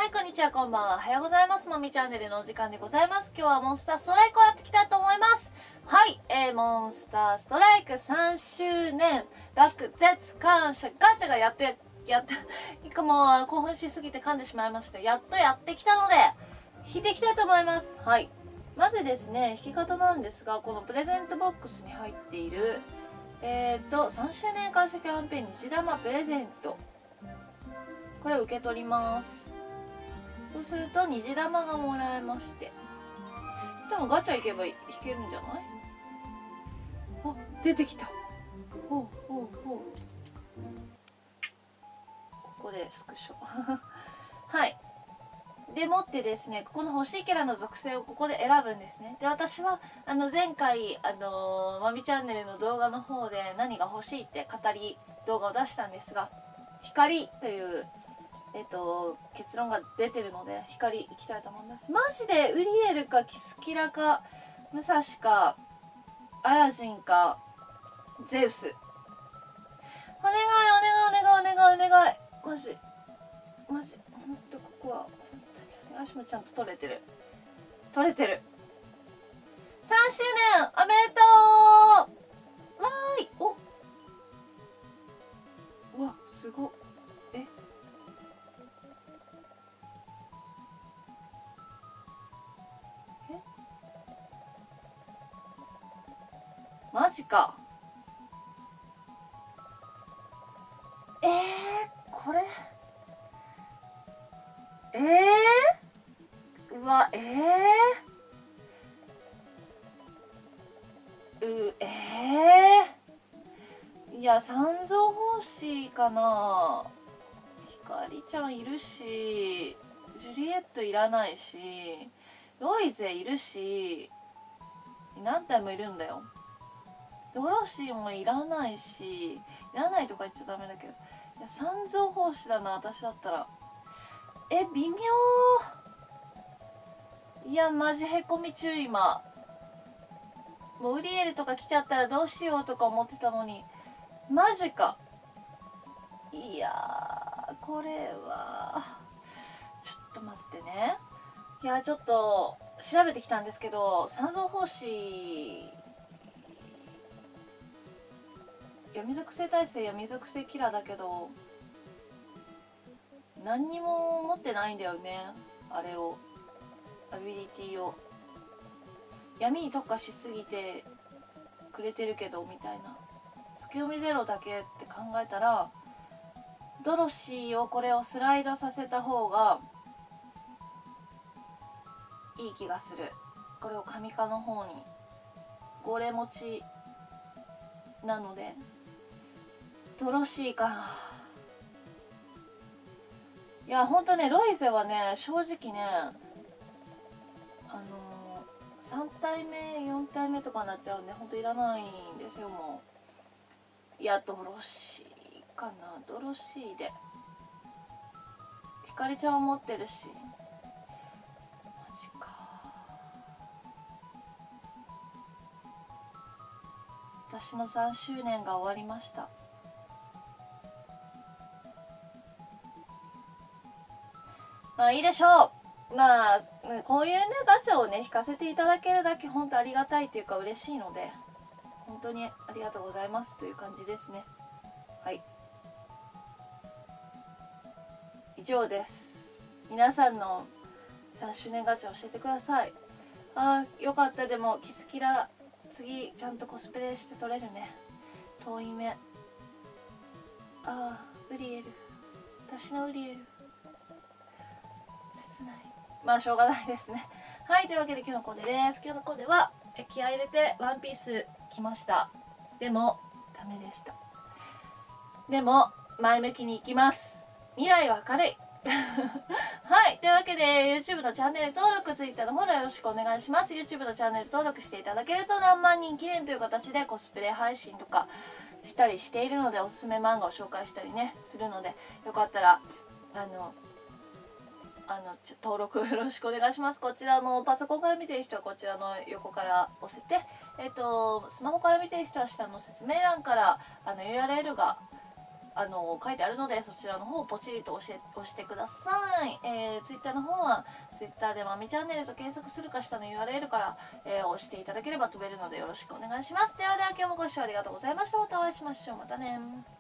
い、こんにちは、こんばんは。おはようございます。もみチャンネルのお時間でございます。今日はモンスターストライクをやっていきたいと思います。はい、モンスターストライク3周年、学絶感謝ガチャがやって、もう興奮しすぎて噛んでしまいました。やっとやってきたので、引いていきたいと思います。はい。まずですね、引き方なんですが、このプレゼントボックスに入っている、3周年感謝キャンペーン虹玉プレゼント。これを受け取ります。そうすると虹玉がもらえまして、多分ガチャ行けば引けるんじゃない？あ、出てきた。ほうほうほう。ここでスクショはい。でもってですね、ここの欲しいキャラの属性をここで選ぶんですね。で、私は前回まみチャンネルの動画の方で何が欲しいって語り動画を出したんですが、光という結論が出てるので光いきたいと思います。マジでウリエルかキスキラかムサシかアラジンかゼウス、お願いお願いお願いお願いお願い、マジマジほんと、ここは本当に足もちゃんと取れてる3周年おめでとう。わーい、おうわ、すごっ。マジか。これうわ、いや、三蔵法師かな。ひかりちゃんいるし、ジュリエットいらないし、ロイゼいるし、何体もいるんだよ。ドロシーもいらないし、いらないとか言っちゃダメだけど、いや、三蔵法師だな、私だったら。微妙。いや、マジへこみ中今。もうウリエルとか来ちゃったらどうしようとか思ってたのに、マジか。いやー、これはちょっと待ってね。いや、ちょっと調べてきたんですけど、三蔵法師闇属性耐性闇属性キラーだけど何にも持ってないんだよね。あれを、アビリティを闇に特化しすぎてくれてるけどみたいな。隙読みゼロだけって考えたら、ドロシーをこれをスライドさせた方がいい気がする。これを神化の方にゴレ持ちなのでドロシーか。いや、ほんとね、ロイゼはね、正直ね、3体目4体目とかになっちゃうんでほんといらないんですよ。もう、いや、ドロシーかな。ドロシーでひかりちゃんは持ってるし、マジか。私の3周年が終わりました。まあいいでしょう。まあこういうねガチャをね引かせていただけるだけ本当ありがたいというか嬉しいので、本当にありがとうございますという感じですね。はい、以上です。皆さんの3周年ガチャ教えてください。あー、よかった。でもキスキラ次ちゃんとコスプレして撮れるね。遠い目。あー、ウリエル、私のウリエル切ない。まあしょうがないですね。はい、というわけで今日のコーデです。今日のコーデは気合い入れてワンピース着ました。でもダメでした。でも前向きにいきます。未来は明るいはい、というわけで YouTube のチャンネル登録、Twitter のフォローよろしくお願いします。 YouTube のチャンネル登録していただけると何万人記念という形でコスプレ配信とかしたりしているので、おすすめ漫画を紹介したりねするので、よかったら登録よろしくお願いします。こちらのパソコンから見てる人はこちらの横から押せて、スマホから見てる人は下の説明欄からURL が書いてあるので、そちらの方をポチリと押してください。ツイッターの方はツイッターでまみチャンネルと検索するか下の URL から、押していただければ飛べるのでよろしくお願いします。ではでは今日もご視聴ありがとうございました。またお会いしましょう。またね。